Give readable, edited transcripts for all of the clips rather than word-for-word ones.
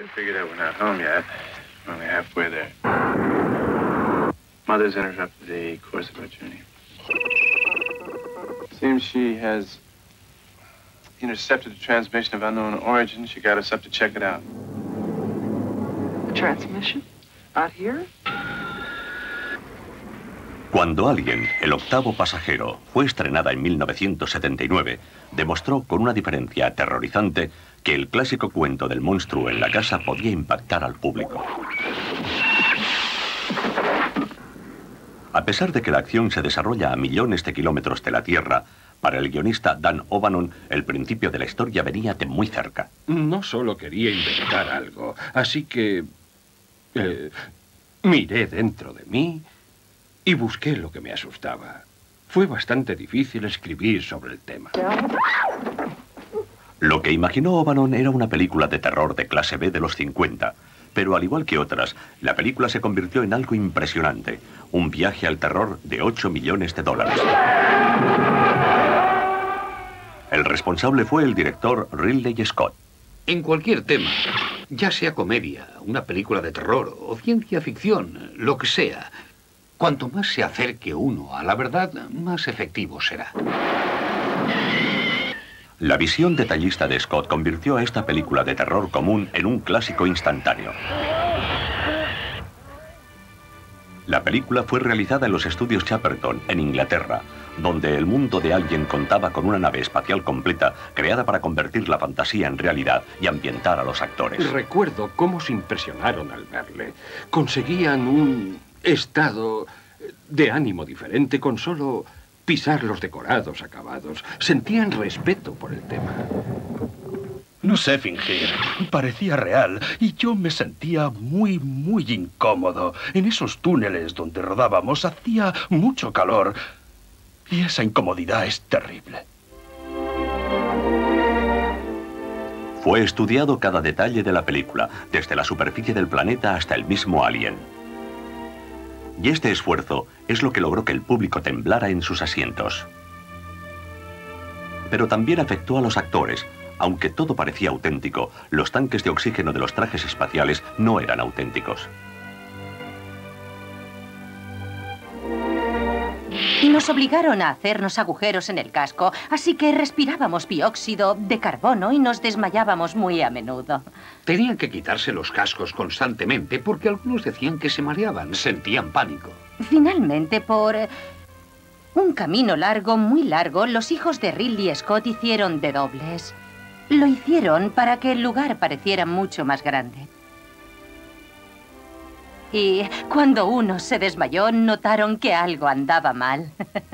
They'll figure out we're not home yet. We're only halfway there. Mother's interrupted the course of our journey. Seems she has intercepted a transmission of unknown origin. She got us up to check it out. A transmission? Out here? Cuando Alien, el octavo pasajero, fue estrenada en 1979, demostró con una diferencia aterrorizante que el clásico cuento del monstruo en la casa podía impactar al público. A pesar de que la acción se desarrolla a millones de kilómetros de la Tierra, para el guionista Dan O'Bannon, el principio de la historia venía de muy cerca. No solo quería inventar algo, así que miré dentro de mí y busqué lo que me asustaba. Fue bastante difícil escribir sobre el tema. Lo que imaginó O'Bannon era una película de terror de clase B de los 50, pero al igual que otras, la película se convirtió en algo impresionante, un viaje al terror de $8 millones. El responsable fue el director Ridley Scott. En cualquier tema, ya sea comedia, una película de terror o ciencia ficción, lo que sea, cuanto más se acerque uno a la verdad, más efectivo será. La visión detallista de Scott convirtió a esta película de terror común en un clásico instantáneo. La película fue realizada en los estudios Shepperton, en Inglaterra, donde el mundo de Alien contaba con una nave espacial completa creada para convertir la fantasía en realidad y ambientar a los actores. Recuerdo cómo se impresionaron al verle. Conseguían un estado de ánimo diferente con solo pisar los decorados acabados. Sentían respeto por el tema. No sé fingir. Parecía real y yo me sentía muy incómodo. En esos túneles donde rodábamos hacía mucho calor y esa incomodidad es terrible. Fue estudiado cada detalle de la película, desde la superficie del planeta hasta el mismo Alien. Y este esfuerzo es lo que logró que el público temblara en sus asientos. Pero también afectó a los actores. Aunque todo parecía auténtico, los tanques de oxígeno de los trajes espaciales no eran auténticos. Nos obligaron a hacernos agujeros en el casco, así que respirábamos dióxido de carbono y nos desmayábamos muy a menudo. Tenían que quitarse los cascos constantemente porque algunos decían que se mareaban, sentían pánico. Finalmente, por un camino largo, muy largo, los hijos de Ridley Scott hicieron de dobles. Lo hicieron para que el lugar pareciera mucho más grande. Y cuando uno se desmayó, notaron que algo andaba mal.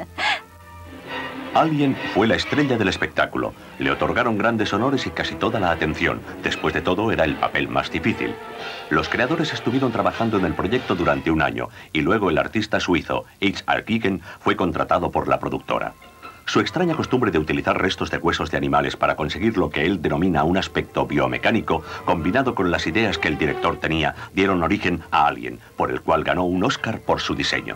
Alien fue la estrella del espectáculo. Le otorgaron grandes honores y casi toda la atención. Después de todo, era el papel más difícil. Los creadores estuvieron trabajando en el proyecto durante un año y luego el artista suizo H.R. Giger fue contratado por la productora. Su extraña costumbre de utilizar restos de huesos de animales para conseguir lo que él denomina un aspecto biomecánico, combinado con las ideas que el director tenía, dieron origen a Alien, por el cual ganó un Oscar por su diseño.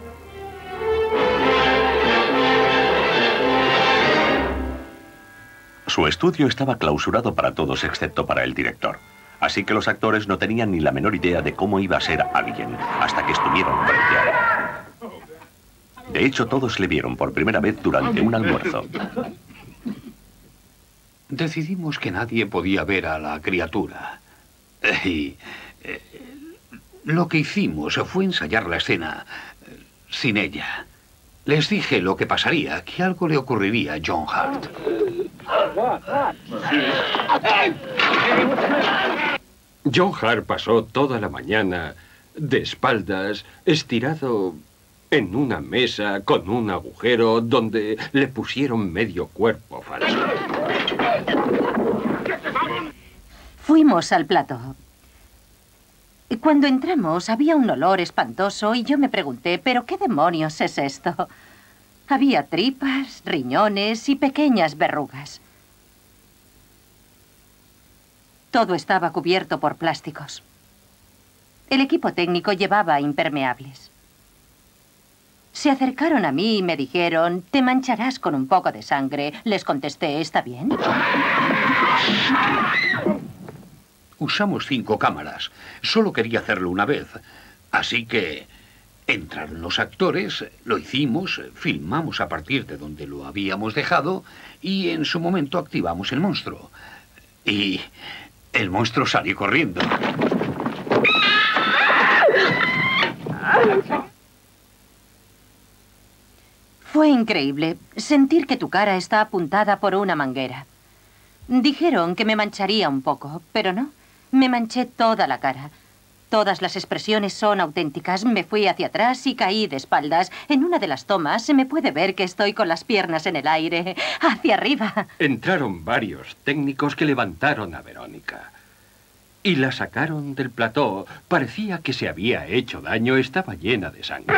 Su estudio estaba clausurado para todos excepto para el director. Así que los actores no tenían ni la menor idea de cómo iba a ser Alien, hasta que estuvieron frente a él. De hecho, todos le vieron por primera vez durante un almuerzo. Decidimos que nadie podía ver a la criatura. Y lo que hicimos fue ensayar la escena sin ella. Les dije lo que pasaría, que algo le ocurriría a John Hurt. John Hurt pasó toda la mañana de espaldas, estirado en una mesa con un agujero donde le pusieron medio cuerpo falso. Fuimos al plató. Cuando entramos había un olor espantoso y yo me pregunté, ¿pero qué demonios es esto? Había tripas, riñones y pequeñas verrugas. Todo estaba cubierto por plásticos. El equipo técnico llevaba impermeables. Se acercaron a mí y me dijeron, «Te mancharás con un poco de sangre». Les contesté, «¿Está bien?». Usamos 5 cámaras. Solo quería hacerlo una vez. Así que entraron los actores, lo hicimos, filmamos a partir de donde lo habíamos dejado y en su momento activamos el monstruo. Y el monstruo salió corriendo. Fue increíble sentir que tu cara está apuntada por una manguera. Dijeron que me mancharía un poco, pero no. Me manché toda la cara. Todas las expresiones son auténticas. Me fui hacia atrás y caí de espaldas. En una de las tomas se me puede ver que estoy con las piernas en el aire, hacia arriba. Entraron varios técnicos que levantaron a Verónica. Y la sacaron del plató. Parecía que se había hecho daño. Estaba llena de sangre.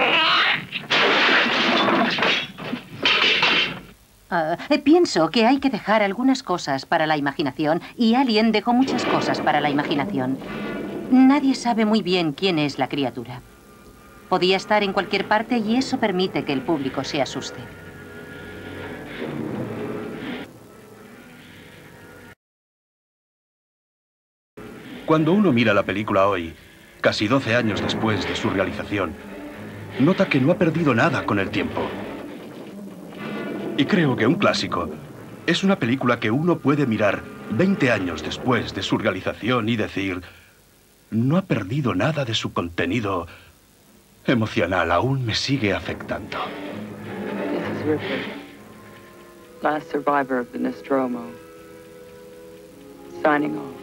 Pienso que hay que dejar algunas cosas para la imaginación. Y Alien dejó muchas cosas para la imaginación. Nadie sabe muy bien quién es la criatura. Podía estar en cualquier parte y eso permite que el público se asuste. Cuando uno mira la película hoy, casi 12 años después de su realización, nota que no ha perdido nada con el tiempo. Y creo que un clásico es una película que uno puede mirar 20 años después de su realización y decir: no ha perdido nada de su contenido emocional, aún me sigue afectando. This is Ripley, last survivor of the Nostromo. Signing off.